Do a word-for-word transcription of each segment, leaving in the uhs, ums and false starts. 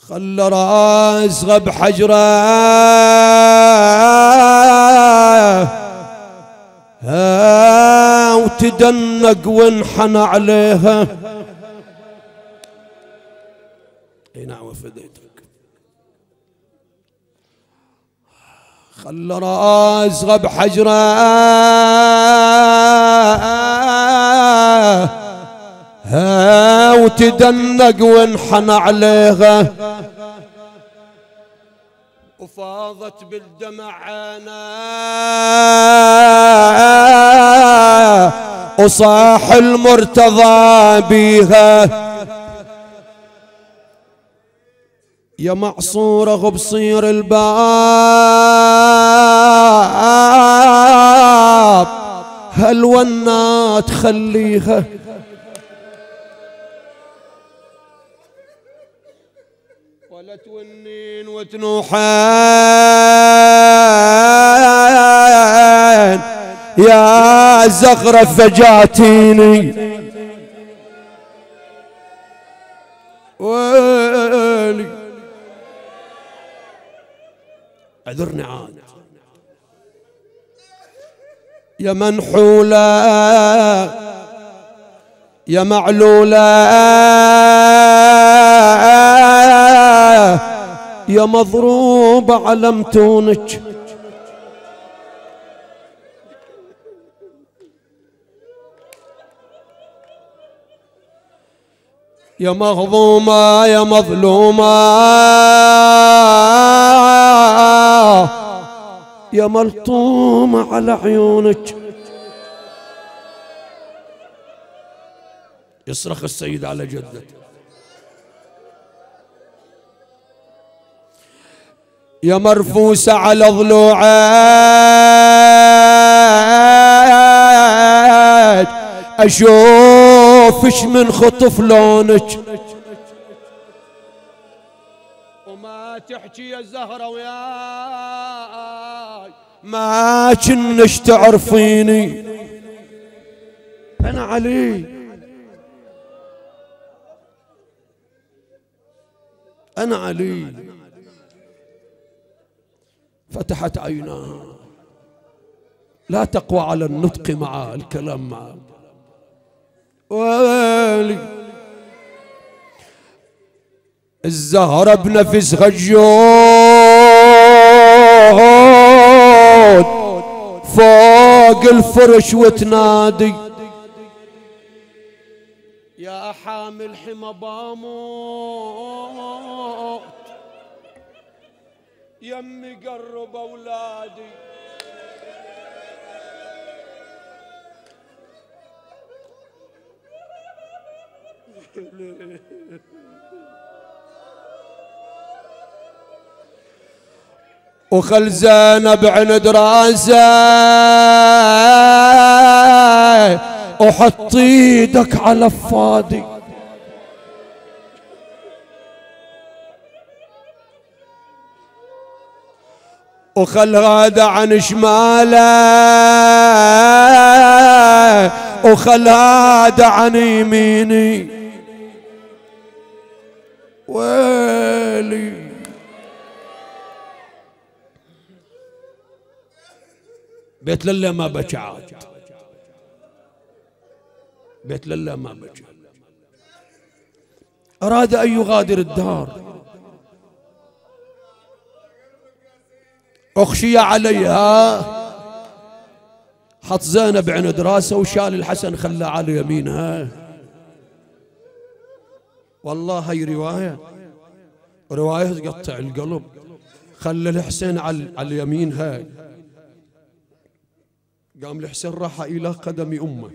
خلى راسها بحجره ها وتدنق وانحنى عليها. اي نعم وفديتك. خلى راسها بحجره ها وتدنق وانحنى عليها، وفاضت بالدمع عيناه وصاح المرتضى بيها. يا معصوره بصير الباب هالونات خليها، ولا تونين وتنوحين يا زغرة فجاتيني. ويلي اعذرني عاد يا منحولة يا معلولة يا مضروبة على متونك، يا مغضومة يا مظلومة يا ملطومة على عيونك. يصرخ السيد على جدته. يا مرفوسة على ضلوعك أشوفش من خطف لونك، وما تحكي يا زهرة وياي ما كنش تعرفيني. أنا علي أنا علي. فتحت عيناها لا تقوى على النطق مع الكلام معه. ويلي الزهرة بنفسها الجود فوق الفرش وتنادي يا حامل حمى باموت يمي قرب اولادي. وخل زينب عند راسه وحط ايدك على فادي، وخل هذا عن شماله وخل هذا عن يميني. ويلي بيت لله ما بكى عاد، بيت لله ما بكى. أراد أن يغادر الدار، أخشي عليها، حط زينب عند راسه وشال الحسن خلاه على يمينها. والله هي رواية رواية تقطع القلب. خلى الحسين على اليمين هاي، قام الحسين راح إلى قدم أمه،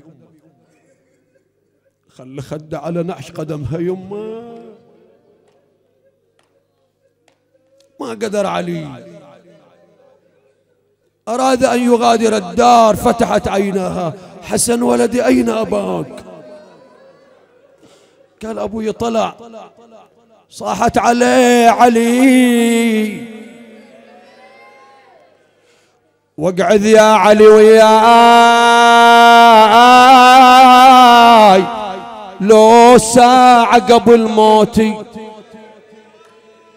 خلى خده على نعش قدمها يمه، ما قدر علي. أراد أن يغادر الدار، فتحت عيناها. حسن ولدي أين أباك؟ قال أبوي طلع. صاحت عليه علي واقعد يا علي وياي لو ساعة قبل موتي.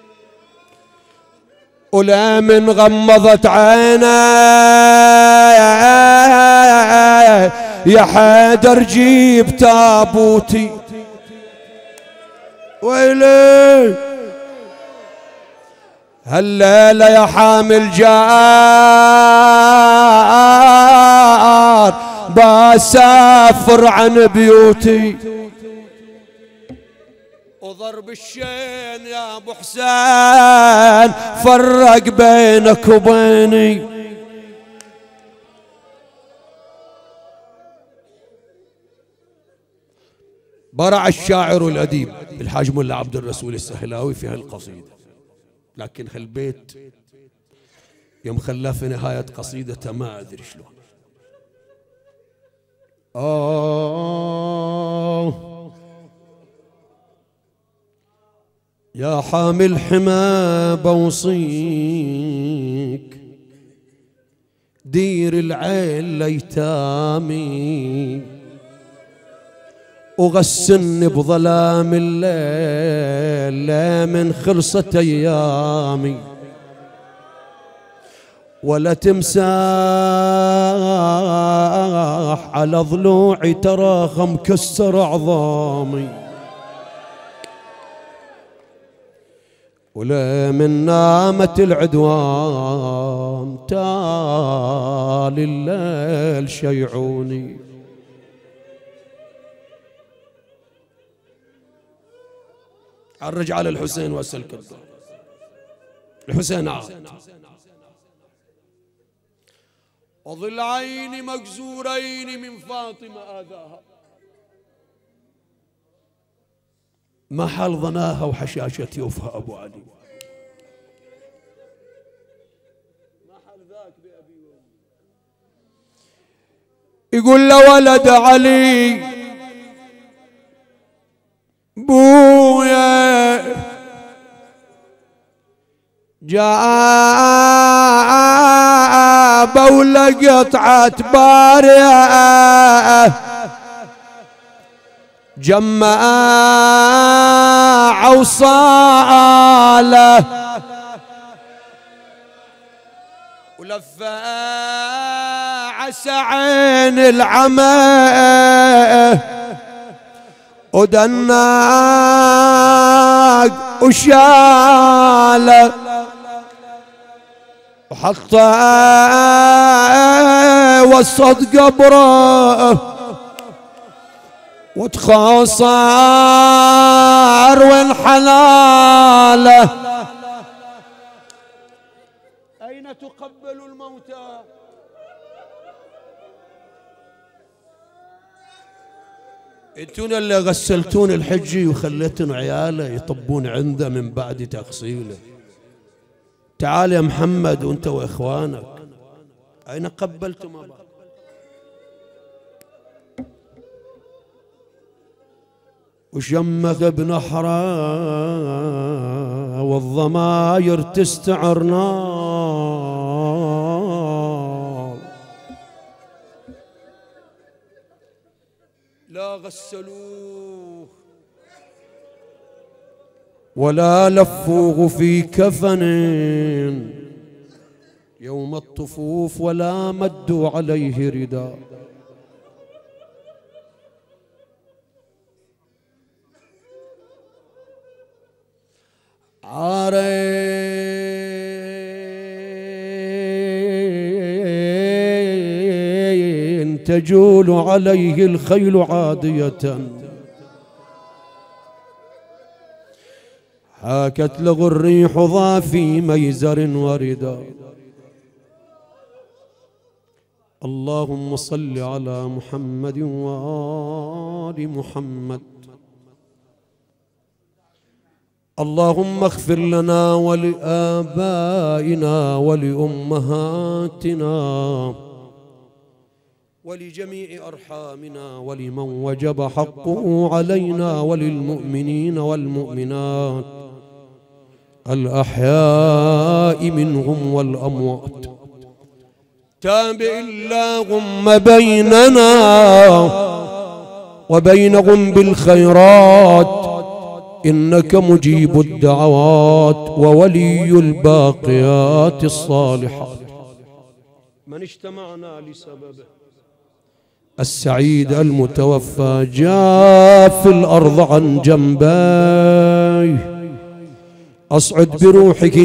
ولا من غمضت عينه يا حيدر جيب تابوتي ويلي هالليلة يا حامل جار بسافر عن بيوتي وضرب الشين يا ابو حسين فرق بينك وبيني. برع الشاعر الأديب الحاج ملا عبد الرسول السهلاوي في هالقصيدة، لكن خلبيت يوم خلاه في نهاية قصيدته ما أدري شلون. آه يا حامل حمى بوصيك دير العين ليتامي وغسلني بظلام الليل لا من خلصت ايامي ولا تمساح على ضلوعي تراخى مكسر عظامي ولا من نامت العدوان تالي الليل شيعوني. الرجع على الحسين واسألك الدار. الحسين عاد وضلعين مكسورين من فاطمة آذاها محل ظناها وحشاشة يوفها أبو علي محل ذاك بأبي وأمي. يقول له ولد علي بويا جاب ولا قطعة بارية جمع وصاله ولفع عسى عين العمى ودناق وشاله وحطه وسط قبره وتخاصر وانحلاله. أين تقبل الموتى؟ انتون اللي غسلتون الحجي وخليتن عياله يطبون عنده من بعد تغسيله. تعال يا محمد وانت واخوانك اين قبلتم ابا؟ وشمك بنحره والضماير تستعر نار لا غسلوه ولا لفوه في كفن يوم الطفوف ولا مدوا عليه رداء. عارين تجول عليه الخيل عادية حاكت له الريح ضا في ميزر وردا. اللهم صل على محمد وآل محمد. اللهم اغفر لنا ولآبائنا ولأمهاتنا ولجميع أرحامنا ولمن وجب حقه علينا وللمؤمنين والمؤمنات الأحياء منهم والأموات. تابع اللهم بيننا وبينهم بالخيرات إنك مجيب الدعوات وولي الباقيات الصالحات. من اجتمعنا لسببه السعيد المتوفى جاء في الأرض عن جنبي، أصعد بروحه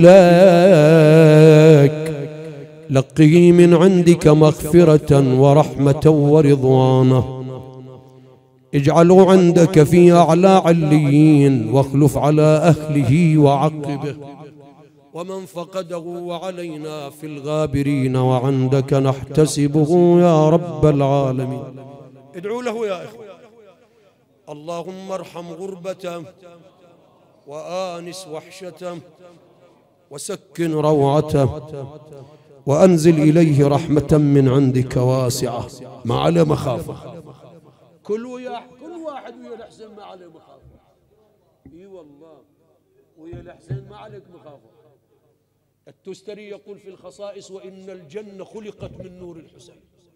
إليك، لقه من عندك مغفرة ورحمة ورضوانه، اجعله عندك في أعلى عليين، واخلف على أهله وعقبه، ومن فقده وعلينا في الغابرين، وعندك نحتسبه يا رب العالمين. ادعوا له يا إخوة. اللهم ارحم غربته وآنس وحشته وسكن روعته، وأنزل إليه رحمة من عندك واسعة ما عليه مخافة. كل ويا كل واحد ويا الحسين ما عليه مخافة. اي والله ويا الحسين ما عليك مخافة. التستري يقول في الخصائص: وإن الجنة خلقت من نور الحسين.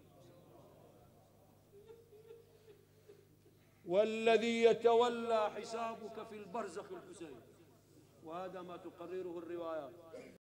والذي يتولى حسابك في البرزخ الحسين، وهذا ما تقرره الروايات.